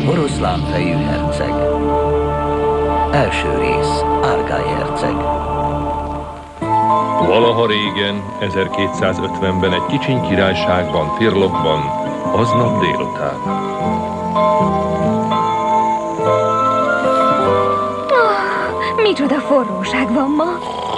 Oroszlán fejű herceg. Első rész, Árgály herceg. Valaha régen, 1250-ben egy kicsiny királyságban, Tirlokban, aznap délután. Micsoda forróság van ma.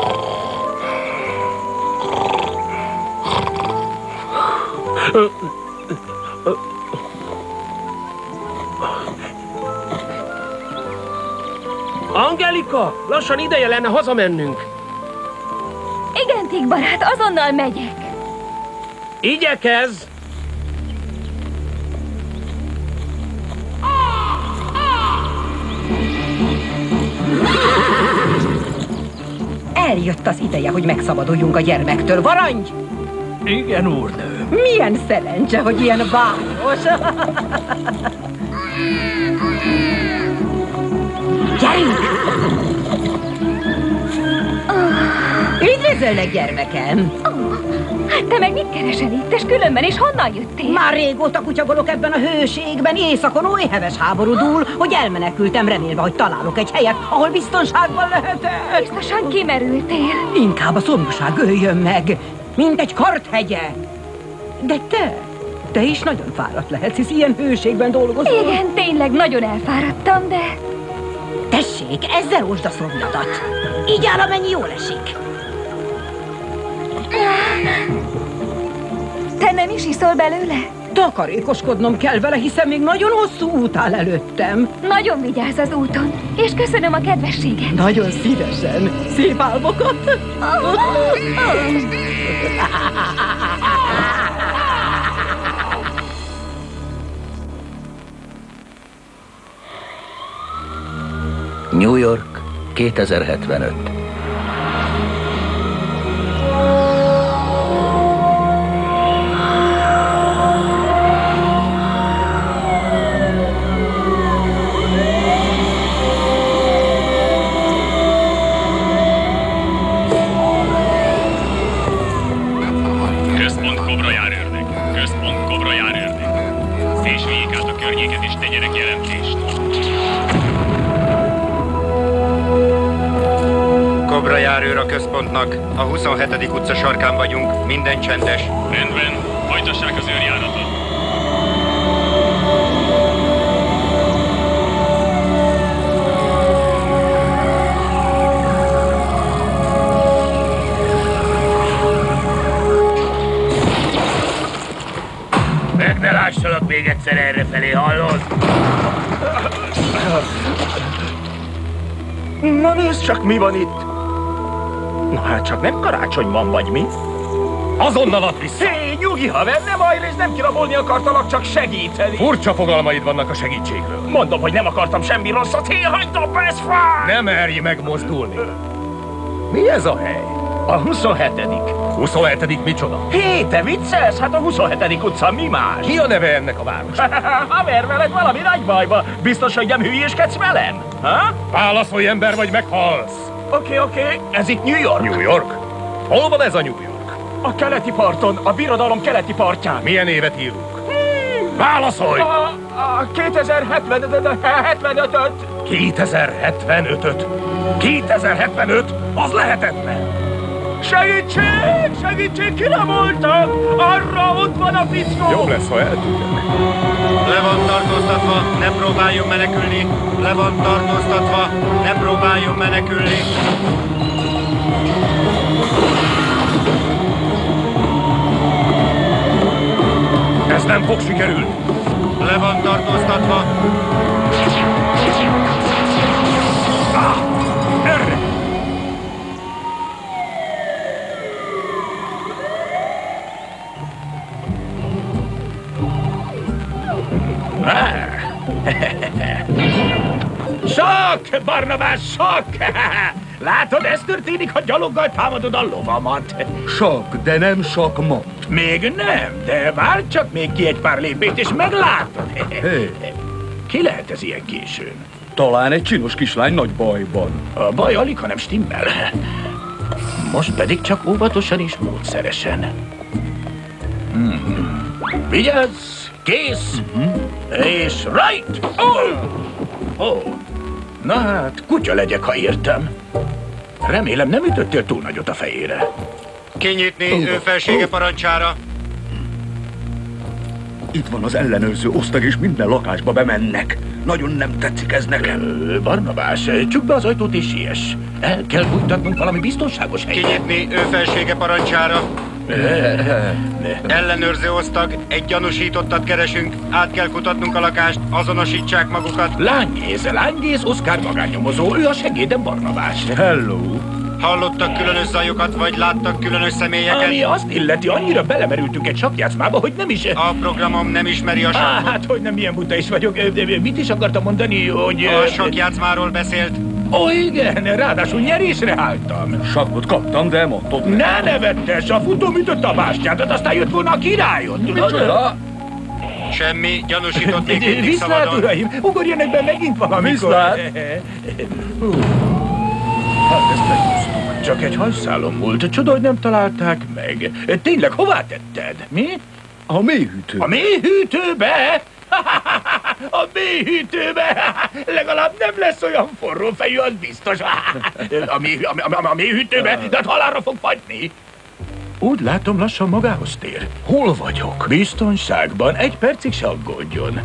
Angelika, lassan ideje lenne hazamennünk. Igen, Tick barát, azonnal megyek. Igyekezz! Eljött az ideje, hogy megszabaduljunk a gyermektől. Varangy! Igen, úrnő. Milyen szerencse, hogy ilyen város. Gyerünk! Üdvözöllek, gyermekem! Te meg mit keresel itt, és különben is honnan jöttél? Már régóta kutyagolok ebben a hőségben, éjszakon oly heves háború dúl, hogy elmenekültem remélve, hogy találok egy helyet, ahol biztonságban lehetek. Biztosan kimerültél. Inkább a szomjúság öljön meg, mint egy karthegye. De te is nagyon fáradt lehetsz, hisz ilyen hőségben dolgozol. Igen, tényleg nagyon elfáradtam, de... Tessék, ezzel osd a szomjadat. Így áll, amennyi jól esik. Te nem is iszol belőle? Takarékoskodnom kell vele, hiszen még nagyon hosszú út áll előttem. Nagyon vigyázz az úton, és köszönöm a kedvességet. Nagyon szívesen. Szép álmokat! New York, 2075. Központ Kobra járőrnek. Központ Kobra járőrnek. Szélsüljék át a környéket és tegyenek jelentést. Kobra járőr a központnak. A 27. utca sarkán vagyunk. Minden csendes. Rendben. Hajtassák az őrjáratot. Meg ne lássalak még egyszer errefelé, hallod? Na nézd csak, mi van itt! Na hát csak nem karácsonyban vagy, mi? Azonnal add vissza! Hé, nyugi haver, nem ajrész, nem kirabolni akartalak, csak segíteni! Furcsa fogalmaid vannak a segítségről. Mondom, hogy nem akartam semmi rosszat, hé, hagyd abba, ez fáj! Nem merj megmozdulni. Mi ez a hely? A 27. 27. micsoda? Hé, te viccelsz? Hát a 27. utca, mi más? Mi a neve ennek a városnak? Haver, veled valami nagy bajba. Biztos, hogy nem hülyéskedsz velem? Ha? Válaszolj, ember, vagy meghalsz! Oké, ez itt New York. New York? Hol van ez a New York? A keleti parton, a birodalom keleti partján. Milyen évet írunk? Válaszolj! A 2075-öt. 2075-öt? 2075? Az lehetetlen! Segítség! Segítség! Kiramoltak! Arra ott van a fickó! Jobb lesz, ha eltűnnek. Le van tartóztatva, ne próbáljon menekülni. Le van tartóztatva, ne próbáljon menekülni. Ez nem fog sikerülni. Le van tartóztatva. Erre! Sok, Barnabás, sok! Látod, ez történik, ha gyaloggal támadod a lovamat. Sok, de nem sok mond. Még nem, de várj csak még ki egy pár lépést, és meglátod. Hé, Ki lehet ez ilyen későn? talán egy csinos kislány nagy bajban. A baj alig, hanem stimmel. Most pedig csak óvatosan és módszeresen. Vigyázz! Kész! És right! Na hát, kutya legyek, ha értem. Remélem nem ütöttél túl nagyot a fejére. Kinyitni ő felsége parancsára. Itt van az ellenőrző osztag, és minden lakásba bemennek. Nagyon nem tetszik ez nekem. Barnabás, csukd be az ajtót és siess. El kell bújtatnunk valami biztonságos helyre. Kinyitni ő felsége parancsára. Ellenőrző osztag, egy gyanúsítottat keresünk, át kell kutatnunk a lakást, azonosítsák magukat. Lánygész, Oszkár magánnyomozó, ő a segédem Barnabás. Hello! Hallottak különös zajokat, vagy láttak különös személyeket? Ami azt illeti, annyira belemerültünk egy sakkjátszmába, hogy nem is... A programom nem ismeri a sakkot. Hát, hogy nem ilyen buta is vagyok. Mit is akartam mondani, hogy... A sakkjátszmáról beszélt. Ó, igen, ráadásul nyerésre álltam. Sakkot kaptam, de mondtad meg. Ne nevettes, a futóm ütötte a bástyádat, aztán jött volna a királyod, tudod? Micsoda? Semmi, gyanúsított még mindig Viszlát, szabadon. uraim, ugorjanak be megint valamikor. Viszlát. Hát ezt megúsztuk. Csak egy hajszálom volt, csoda, hogy nem találták meg. Tényleg, hová tetted? Mi? A mélyhűtő. A mélyhűtőbe? A mélyhűtőbe? Legalább nem lesz olyan forró fejű, az biztos. A mélyhűtőbe? De hát halálra fog fagyni. Úgy látom, lassan magához tér. Hol vagyok? Biztonságban. Egy percig se aggódjon.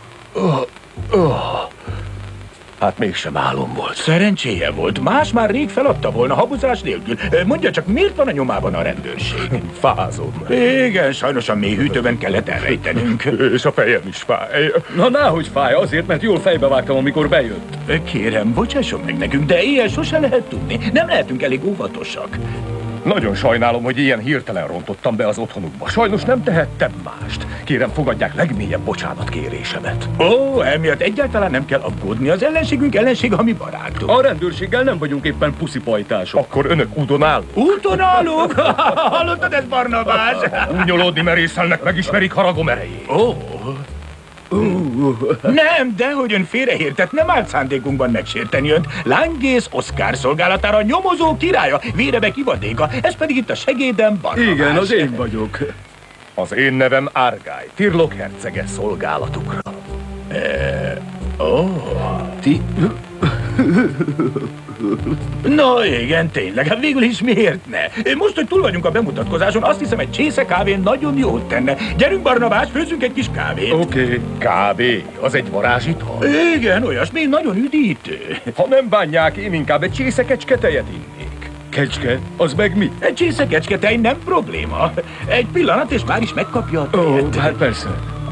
Hát mégsem álom volt. Szerencséje volt. Más már rég feladta volna habozás nélkül. Mondja csak, miért van a nyomában a rendőrség? Fázom. Igen, sajnos a mélyhűtőben kellett elrejtenünk. És a fejem is fáj. Na, náhogy fáj, azért, mert jól fejbevágtam, amikor bejött. Kérem, bocsásson meg nekünk, de ilyen sose lehet tudni. Nem lehetünk elég óvatosak. Nagyon sajnálom, hogy ilyen hirtelen rontottam be az otthonukba. Sajnos nem tehettem mást. Kérem, fogadják legmélyebb bocsánatkérésemet. Ó, emiatt egyáltalán nem kell aggódni. Az ellenségünk ellenség, a mi barátunk. A rendőrséggel nem vagyunk éppen puszipajtások. Akkor önök úton áll. Úton állunk? Hallottad ezt, Barnabás? Únyolódni merészelnek, megismerik haragom erejét. Ó. Nem, dehogy ön félreértett, nem állt szándékunkban megsérteni önt. Lánygész Oszkár szolgálatára nyomozó királya, vérebe kivadéka, ez pedig itt a segédem Barnabás. Igen, az én vagyok. Az én nevem Argály, Tirlok hercege szolgálatukra. Ti... No igen, tényleg, hát végül is miért ne? Most, hogy túl vagyunk a bemutatkozáson, azt hiszem, egy csésze kávén nagyon jót tenne. Gyerünk, Barnabás, főzzünk egy kis kávét. Oké. Kávé, az egy varázsital. Igen, olyasmi, nagyon üdítő. Ha nem bánják, én inkább egy csésze kecsketejet innék. Kecske, az meg mi? Egy csésze kecsketej nem probléma. Egy pillanat, és már is megkapja a Ó, tejet. hát persze.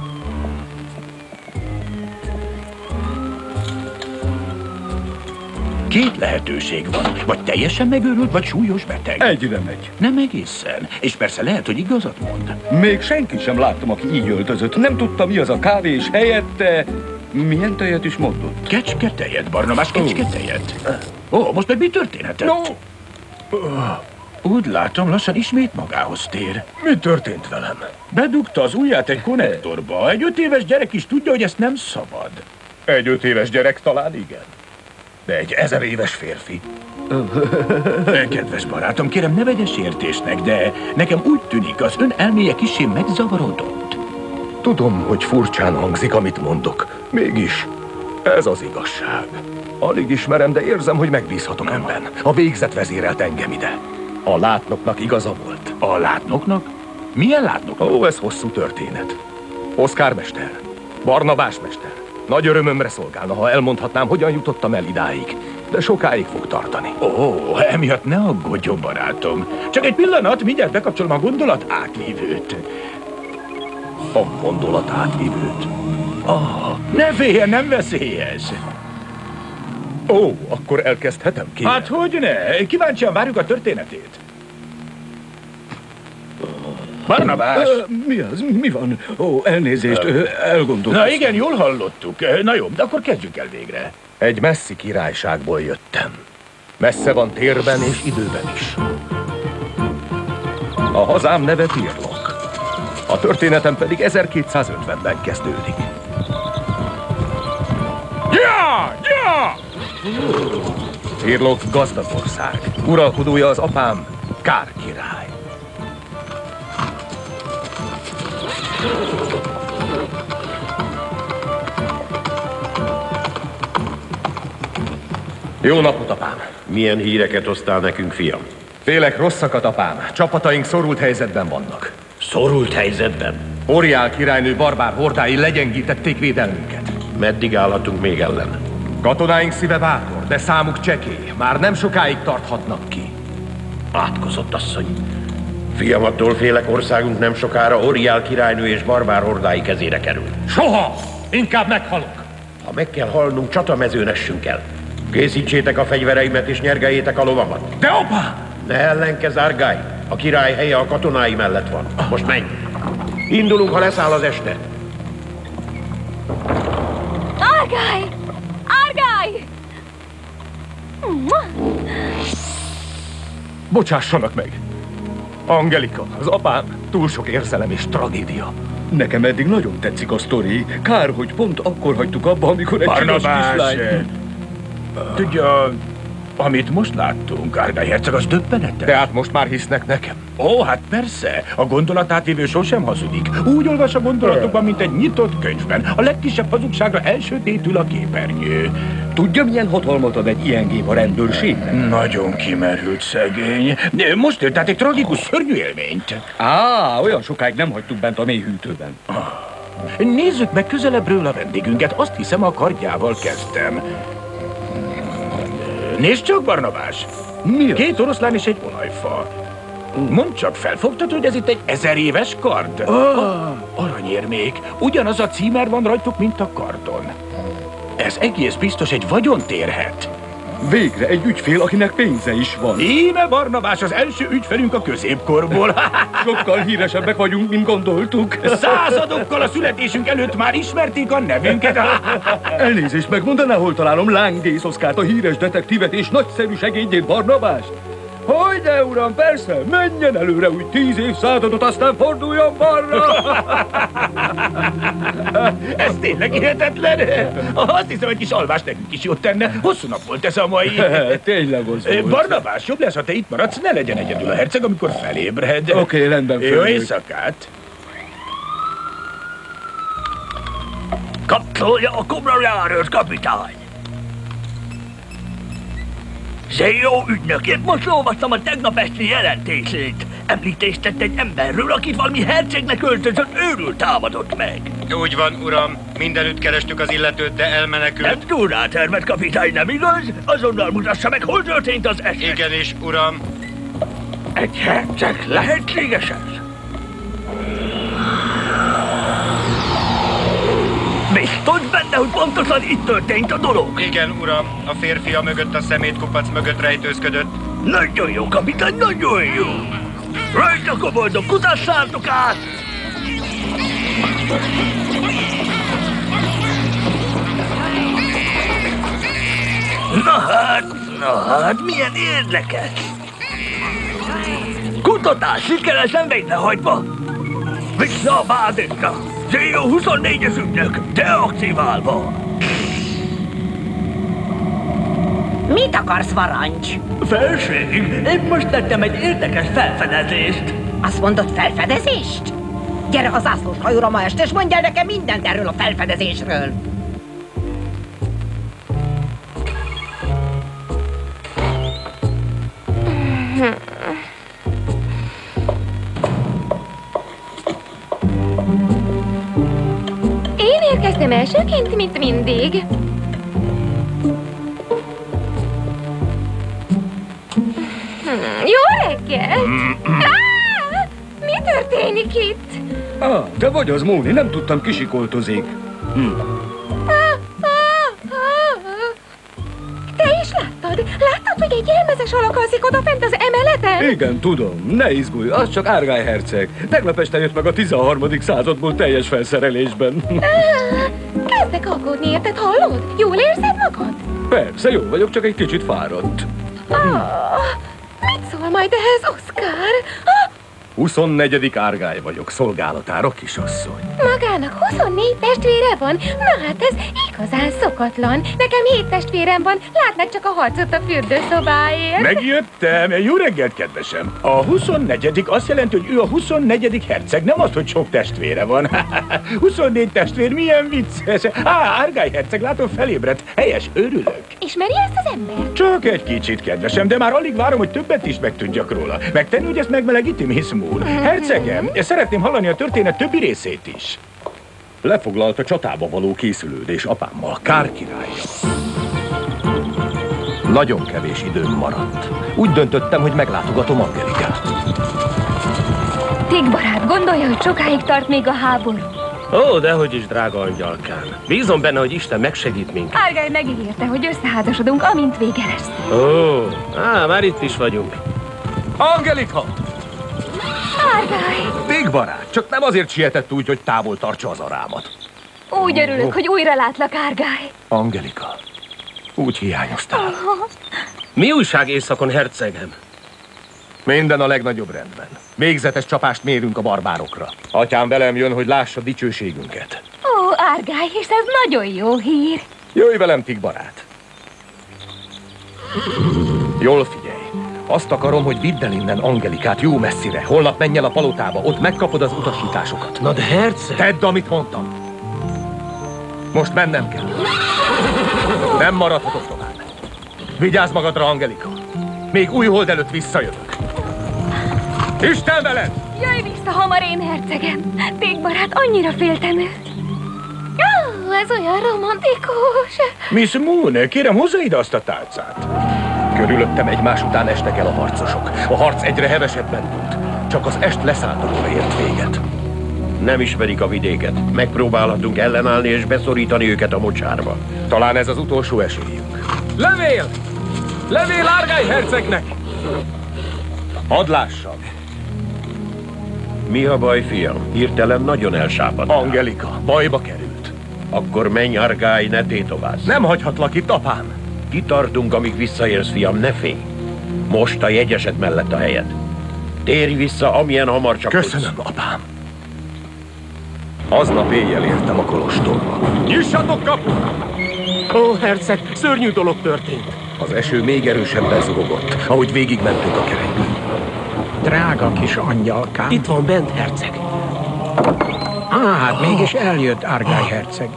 Két lehetőség van. Vagy teljesen megőrült, vagy súlyos beteg. Egyre megy. Nem egészen. És persze lehet, hogy igazat mond. Még senki sem láttam, aki így öltözött. Nem tudtam, mi az a kávé, és helyette... Milyen tejet is mondott? Kecsketejet, Barnabás, kecsketejet. Ó, most meg mi történhetett? No. Úgy látom, lassan ismét magához tér. Mi történt velem? Bedugta az ujját egy konnektorba. Egy 5 éves gyerek is tudja, hogy ezt nem szabad. Egy 5 éves gyerek talán igen. De egy 1000 éves férfi. Kedves barátom, kérem, ne vegye sértésnek, de nekem úgy tűnik, az ön elméje kissé megzavarodott. Tudom, hogy furcsán hangzik, amit mondok. Mégis, ez az igazság. Alig ismerem, de érzem, hogy megbízhatom önben. A végzet vezérelt engem ide. A látnoknak igaza volt. A látnoknak? Milyen látnoknak? Ó, ez hosszú történet. Oszkár mester, Barnabás mester. Nagy örömömre szolgálna, ha elmondhatnám, hogyan jutottam el idáig. De sokáig fog tartani. Ó, emiatt ne aggódjon, barátom. Csak egy pillanat, mindjárt bekapcsolom a gondolat átvívőt. A gondolat átvívőt. Ne féljen, nem veszélyes. Ó, akkor elkezdhetem ki? Hát hogy ne? Kíváncsian várjuk a történetét. Barnabás! Mi az? Mi van? Ó, elnézést, elgondolkoztam. Na igen, jól hallottuk. Na jó, de akkor kezdjük el végre. Egy messzi királyságból jöttem. Messze van térben és időben is. A hazám neve Tirlok. A történetem pedig 1250-ben kezdődik. Ja! Ja! Tirlok gazdag ország. Uralkodója az apám, Kár király. Jó napot, apám! Milyen híreket hoztál nekünk, fiam? Félek rosszakat, apám. Csapataink szorult helyzetben vannak. Szorult helyzetben. Oriál királynő barbár hordái legyengítették védelmünket. Meddig állhatunk még ellen? Katonáink szíve bátor, de számuk csekély. Már nem sokáig tarthatnak ki. Átkozott asszony. Fiam, attól félek, országunk nem sokára Oriál királynő és barbár hordái kezére kerül. Soha! Inkább meghalok! Ha meg kell halnunk, csatamezőn essünk el. Készítsétek a fegyvereimet és nyergeljétek a lovamat. De apám! Ne ellenkezz, Argály! A király helye a katonái mellett van. Most menj! Indulunk, ha leszáll az este. Argály! Argály! Bocsássanak meg! Angelika, az apám, túl sok érzelem és tragédia. Nekem eddig nagyon tetszik a sztori. Kár, hogy pont akkor hagytuk abba, amikor egy csinos kislány... Tudja, amit most láttunk, Argály herceg, az döbbenetes. De hát most már hisznek nekem. Ó, hát persze. A gondolatátévő sosem hazudik. Úgy olvas a gondolatokban, mint egy nyitott könyvben. A legkisebb hazugságra elsötétül a képernyő. Tudja, milyen hatalmat ad egy ilyen gép a rendőrségnek? Nagyon kimerült szegény. Most élt át egy tragikus szörnyű élményt. Olyan sokáig nem hagytuk bent a mélyhűtőben. Nézzük meg közelebbről a vendégünket. Azt hiszem, a kardjával kezdtem. Nézd csak, Barnabás! Mi? 2 oroszlán és egy olajfa. Mondd csak, felfogtad, hogy ez itt egy 1000 éves kard? Aranyérmék. Ugyanaz a címer van rajtuk, mint a kardon. Ez egész biztos egy vagyontérhet. Végre egy ügyfél, akinek pénze is van. Íme Barnabás, az első ügyfelünk a középkorból. Sokkal híresebbek vagyunk, mint gondoltuk. Századokkal a születésünk előtt már ismerték a nevünket. Elnézést, megmondaná, hol találom Lángész Oszkárt, a híres detektívet és nagyszerű segédjét, Barnabást? Hogyne, uram, persze, menjen előre úgy 10 évszázadot, aztán forduljon balra! Ez tényleg hihetetlen. Azt hiszem, egy kis alvás nekünk is jót tenne. Hosszú nap volt ez a mai. Tényleg az volt. Barnabás, jobb lesz, ha te itt maradsz, ne legyen egyedül a herceg, amikor felébred. Oké, rendben. Jó éjszakát. Kapcsolja a kobra járőrt, kapitány! Zéjó ügynökért, most olvastam a tegnap esti jelentését. Említést tett egy emberről, akit valami hercegnek öltözött őrül támadott meg. Úgy van, uram. Mindenütt kerestük az illetőt, de elmenekült. Nem túl rátermet, kapitány, nem igaz? Azonnal mutassa meg, hol történt az eset. Igenis, uram. Egy herceg lehetséges ez? Biztos benne, hogy pontosan itt történt a dolog? Igen, uram. A férfi mögött, a szemétkupac mögött rejtőzködött. Nagyon jó, kapitány, nagyon jó. Rajta koboldok, kutassátok át! Na hát, milyen érdekes! Kutatás sikeresen végrehajtva! Vissza a bázisra! Zéjó 24-es ügynök, deaktiválva! Mit akarsz, Varancs? Felség, épp most tettem egy érdekes felfedezést. Azt mondod, felfedezést? Gyere a zászlós hajóra ma este, és mondj el nekem mindent erről a felfedezésről. Én érkeztem elsőként, mint mindig. Jó reggel! Mi történik itt? Te vagy az, Móni, nem tudtam, kisikoltozik. Te is láttad? Láttad, hogy egy jelmezes alak alszik odafent az emeleten? Igen, tudom. Ne izgulj, az csak Argály herceg. Tegnap este jött meg a 13. századból teljes felszerelésben. Kezdek aggódni, érted? Hallod? Jól érzed magad? Persze, jó vagyok, csak egy kicsit fáradt. Mit szól majd ehhez, Oszkár? 24. Árgály vagyok, szolgálatára, kisasszony. Magának 24 testvére van? Na hát ez igazán szokatlan. Nekem 7 testvérem van, látnak csak a harcot a fürdőszobáért. Megjöttem. Jó reggelt, kedvesem. A 24. azt jelenti, hogy ő a 24. herceg, nem az, hogy sok testvére van. 24 testvér, milyen vicces. Árgály herceg, látom felébredt. Helyes, örülök. Ismeri ezt az ember? Csak egy kicsit, kedvesem, de már alig várom, hogy többet is megtudjak róla. Megtenni, hogy ezt megmelegíti, Miss Moon. Hercegem, szeretném hallani a történet többi részét is. Lefoglalt a csatába való készülődés apámmal, Kár királlyal. Nagyon kevés időm maradt. Úgy döntöttem, hogy meglátogatom Angelikát. Tig barát, gondolja, hogy sokáig tart még a háború? Ó, dehogy is, drága angyalkám. Bízom benne, hogy Isten megsegít minket. Árgály megígérte, hogy összeházasodunk, amint vége lesz. Ó, már itt is vagyunk. Angelika! Árgály! Tig barát, csak nem azért sietett úgy, hogy távol tartsa az arámat. Úgy örülök, hogy újra látlak, Árgály. Angelika, úgy hiányoztál. Mi újság éjszakon, hercegem? Minden a legnagyobb rendben. Végzetes csapást mérünk a barbárokra. Atyám velem jön, hogy lássa dicsőségünket. Ó, Árgály, és ez nagyon jó hír. Jöjj velem, Tig barát. Jól figyelj. Azt akarom, hogy vidd el innen Angelikát jó messzire. Holnap menj el a palotába, ott megkapod az utasításokat. Na de herceg! Tedd, amit mondtam. Most mennem kell. Nem maradhatok tovább. Vigyázz magadra, Angelika. Még újhold előtt visszajövök. Isten veled! Jöjj vissza hamar, én hercegem. Tig barát, annyira féltem őt. Ó, ez olyan romantikus. Miss Moon, kérem, hozza ide azt a tálcát. Körülöttem egymás után estek el a harcosok. A harc egyre hevesebben volt. Csak az est leszálltatóra ért véget. Nem ismerik a vidéket. Megpróbálhatunk ellenállni és beszorítani őket a mocsárba. Talán ez az utolsó esélyünk. Levél! Levél Árgály hercegnek! Hadd lássam. Mi a baj, fiam? Hirtelen nagyon elsápadtál. Angelika, bajba került. Akkor menj, Árgály, ne tétovázz. Nem hagyhatlak itt, apám. Kitartunk, amíg visszaérsz, fiam, ne félj. Most a jegyesed mellett a helyed. Térj vissza, amilyen hamar csak Köszönöm, apám. Aznap éjjel értem a kolostorba. Nyissatok kaput! Ó, herceg, szörnyű dolog történt. Az eső még erősebben zúgott, ahogy végigmentünk a kerekben. Drága kis angyalkám. Itt van bent, herceg. Hát mégis eljött Árgály herceg.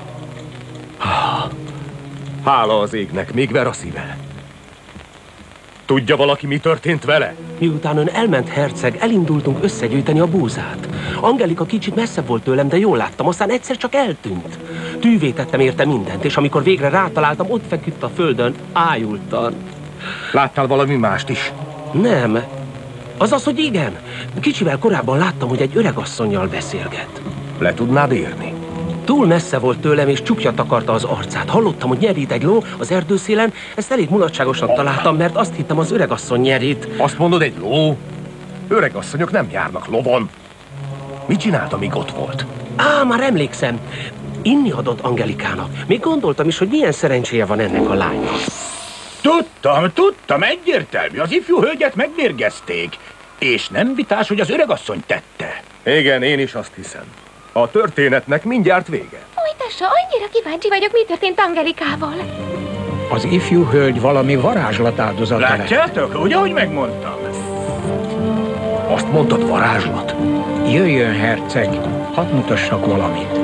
Hála az égnek, még ver a szíve. Tudja valaki, mi történt vele? Miután ön elment, herceg, elindultunk összegyűjteni a búzát. Angelika kicsit messzebb volt tőlem, de jól láttam, aztán egyszer csak eltűnt. Tűvé tettem érte mindent, és amikor végre rátaláltam, ott feküdt a földön, ájultan. Láttál valami mást is? Nem. Azaz, hogy igen. Kicsivel korábban láttam, hogy egy öregasszonnyal beszélget. Le tudnád érni? Túl messze volt tőlem, és csukja takarta az arcát. Hallottam, hogy nyerít egy ló az erdőszélen, ezt elég mulatságosnak találtam, mert azt hittem, az öregasszony nyerít. Azt mondod, egy ló? Öregasszonyok nem járnak lovon. Mit csinált, amíg ott volt? Már emlékszem. Inni adott Angelikának. Még gondoltam is, hogy milyen szerencséje van ennek a lánynak. Tudtam, egyértelmű. Az ifjú hölgyet megmérgezték. És nem vitás, hogy az öregasszony tette. Igen, én is azt hiszem. A történetnek mindjárt vége. Folytassa, annyira kíváncsi vagyok, mi történt Angelikával. Az ifjú hölgy valami varázslat áldozata lett. Látjátok? Ugye, ahogy megmondtam? Azt mondtad, varázslat? Jöjjön, herceg, hadd mutassak valamit.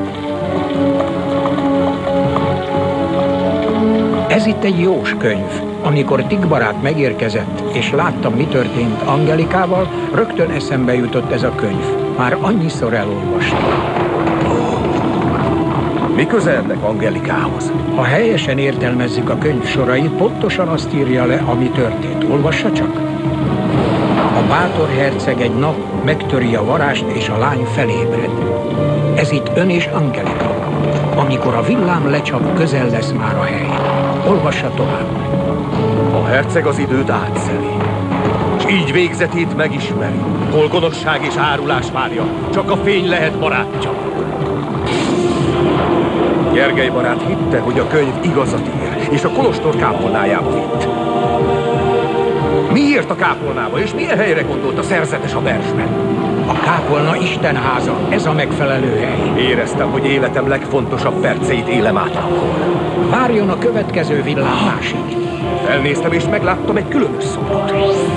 Ez itt egy jós könyv. Amikor Tig barát megérkezett, és láttam, mi történt Angelikával, rögtön eszembe jutott ez a könyv. Már annyiszor elolvastam. Mi köze ennek Angelikához? Ha helyesen értelmezzük a könyv sorait, pontosan azt írja le, ami történt. Olvassa csak. A bátor herceg egy nap megtöri a varást, és a lány felébred. Ez itt ön és Angelika. Amikor a villám lecsap, közel lesz már a hely. Olvassa tovább. A herceg az időt átszeli, és így végzetét megismeri. Hol gonoszság és árulás várja, csak a fény lehet barátja. Gergely barát hitte, hogy a könyv igazat ír, és a kolostor kápolnájába vitt. Miért a kápolnába, és milyen helyre gondolt a szerzetes a versben? A kápolna istenháza, ez a megfelelő hely. Éreztem, hogy életem legfontosabb perceit élem át akkor. Várjon a következő villámlásig. Felnéztem és megláttam egy különös szobrot.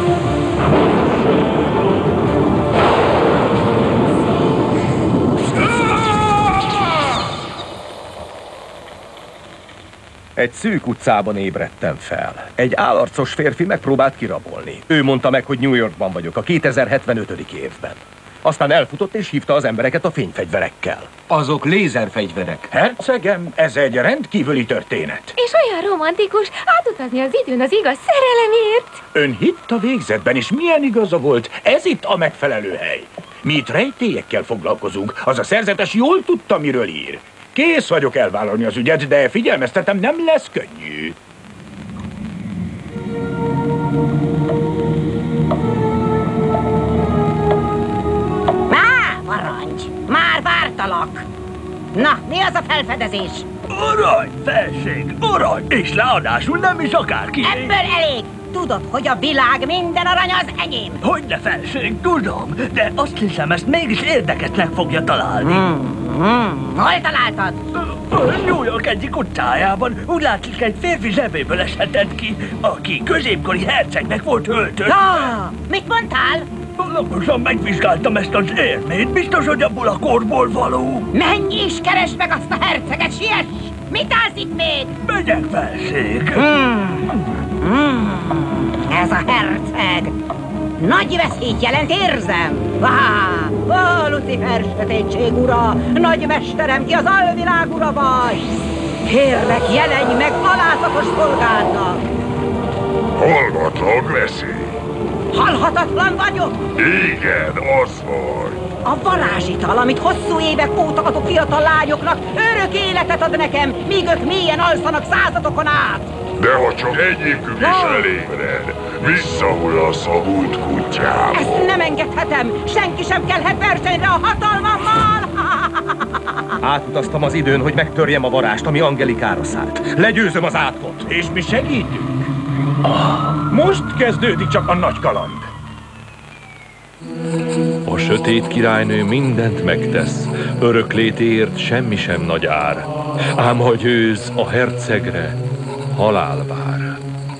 Egy szűk utcában ébredtem fel. Egy állarcos férfi megpróbált kirabolni. Ő mondta meg, hogy New Yorkban vagyok, a 2075. évben. Aztán elfutott és hívta az embereket a fényfegyverekkel. Azok lézerfegyverek. Hercegem, ez egy rendkívüli történet. És olyan romantikus, átutazni az időn az igaz szerelemért. Ön hitt a végzetben, és milyen igaza volt? Ez itt a megfelelő hely. Mi itt rejtélyekkel foglalkozunk. Az a szerzetes jól tudta, miről ír. Kész vagyok elvállalni az ügyet, de figyelmeztetem, nem lesz könnyű. Parancs! Már vártalak! Na, mi az a felfedezés? Arany, felség, arany, és ráadásul nem is akárki. Ebből elég! Tudod, hogy a világ minden arany az enyém! Hogyne, felség, tudom, de azt hiszem, ezt mégis érdekesnek fogja találni. Hol találtad? New York egyik utcájában. Úgy látszik, egy férfi zsebéből eshetett ki, aki középkori hercegnek volt öltözve. Mit mondtál? Alaposan megvizsgáltam ezt az érmét, biztos, hogy abból a korból való. Menj és keresd meg azt a herceget, siess! Mit állsz itt még? Megyek, felség. Ez a herceg nagy veszélyt jelent, érzem. Ó, Lucifer sötétség ura, nagy mesterem, ki az alvilág ura vagy. Kérlek, jelenj meg alázatos szolgádnak. Halmatlan veszély. Halhatatlan vagyok? Igen, az vagy. A varázsital, amit hosszú évek óta adok fiatal lányoknak, örök életet ad nekem, míg ők mélyen alszanak századokon át. De ha csak egyikük is elébred, visszahullasz a múlt kutyába. Ezt nem engedhetem! Senki sem kelhet versenyre a hatalmammal! Átutaztam az időn, hogy megtörjem a varást, ami Angelikára szállt. Legyőzöm az átkot. És mi segítünk. Most kezdődik csak a nagy kaland. A sötét királynő mindent megtesz, öröklétéért semmi sem nagy ár. Ám ha győz, a hercegre halál vár.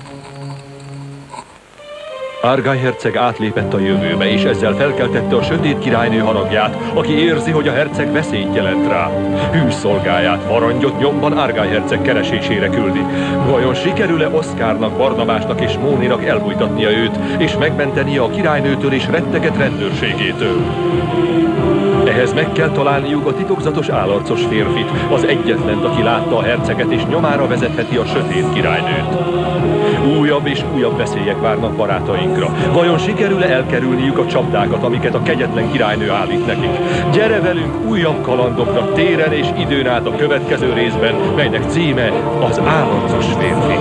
Argyll herceg átlépett a jövőbe, és ezzel felkeltette a sötét királynő haragját, aki érzi, hogy a herceg veszélyt jelent rá. Hű szolgáját, Varangyot nyomban Argyll herceg keresésére küldi. Vajon sikerül-e Oscarnak, Barnabásnak és Móninak elbújtatnia őt, és megmentenie a királynőtől és retteget rendőrségétől? Ehhez meg kell találniuk a titokzatos állarcos férfit, az egyetlent, aki látta a herceget és nyomára vezetheti a sötét királynőt. Újabb és újabb veszélyek várnak barátainkra. Vajon sikerül-e elkerülniük a csapdákat, amiket a kegyetlen királynő állít nekik? Gyere velünk újabb kalandokra téren és időn át a következő részben, melynek címe az állarcos férfi.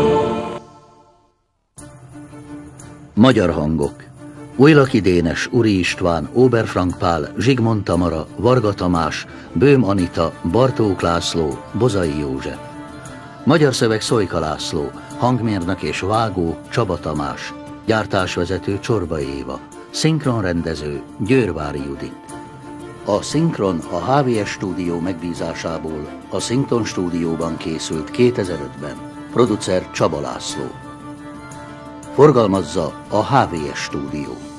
Magyar hangok. Újlaki Dénes, Uri István, Oberfrank Pál, Zsigmond Tamara, Varga Tamás, Böhm Anita, Bartók László, Bozai József. Magyar szöveg Szojka László, hangmérnök és vágó Csaba Tamás, gyártásvezető Csorba Éva, szinkronrendező Győrvári Judit. A szinkron a HVS stúdió megbízásából a Szinkton stúdióban készült 2005-ben, producer Csaba László. Forgalmazza a HVS stúdió.